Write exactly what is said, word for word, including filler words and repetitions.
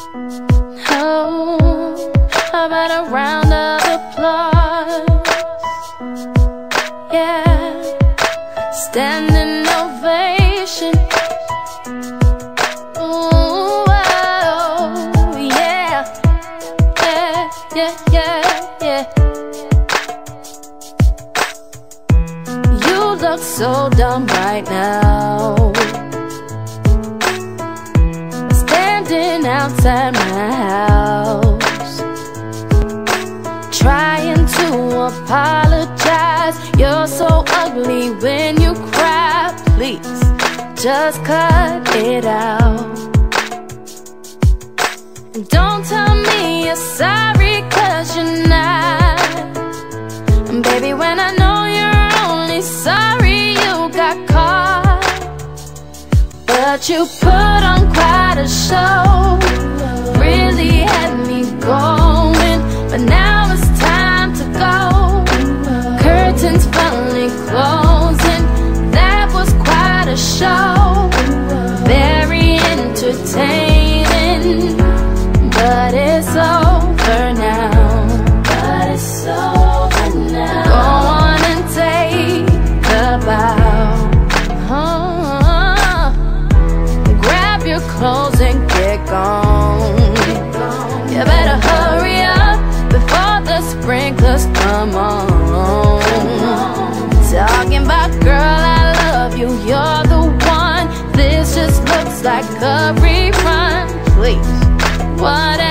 Oh, how about a round of applause? Yeah, standing ovation. Ooh, oh, yeah, yeah, yeah, yeah, yeah. You look so dumb right now, standing outside my house, trying to apologize. You're so ugly when you cry. Please, just cut it out. And don't tell me you're sorry, cause you're not. And baby, when I know you're only sorry you got caught, but you put on quite a show, really had me going. But now it's time to go, curtains finally closing. That was quite a show, very entertaining, but it's over now. But it's over now. Go on and take a bow. Oh, grab your clothes and get gone. You better hurry up before the sprinklers come on. Talking about, girl, I love you, you're the one. This just looks like a rerun. Please, whatever.